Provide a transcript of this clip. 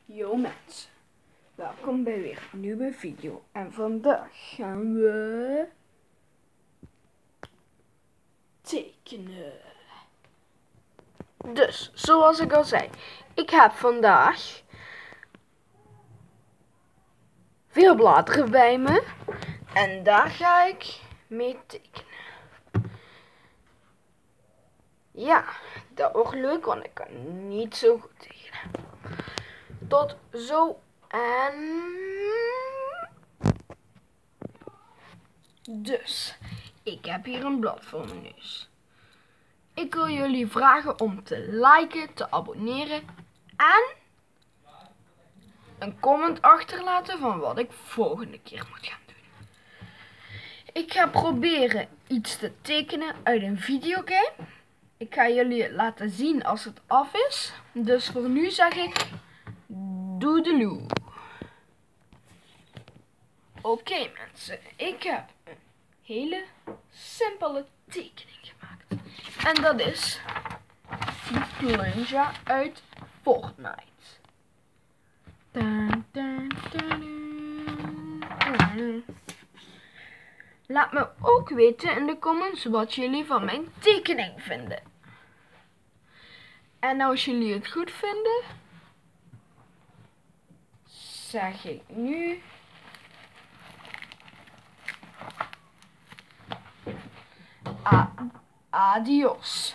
Yo mensen, welkom bij weer een nieuwe video en vandaag gaan we tekenen. Dus, zoals ik al zei, ik heb vandaag veel bladeren bij me en daar ga ik mee tekenen. Ja, dat wordt leuk, want ik kan niet zo goed tekenen. Tot zo en... Dus, ik heb hier een blad voor mijn neus. Ik wil jullie vragen om te liken, te abonneren en een comment achterlaten van wat ik volgende keer moet gaan doen. Ik ga proberen iets te tekenen uit een videogame. Ik ga jullie laten zien als het af is. Dus voor nu zeg ik doedeloe. Oké mensen, ik heb een hele simpele tekening gemaakt. En dat is die Plunja uit Fortnite. Laat me ook weten in de comments wat jullie van mijn tekening vinden. En als jullie het goed vinden, zeg ik nu adios.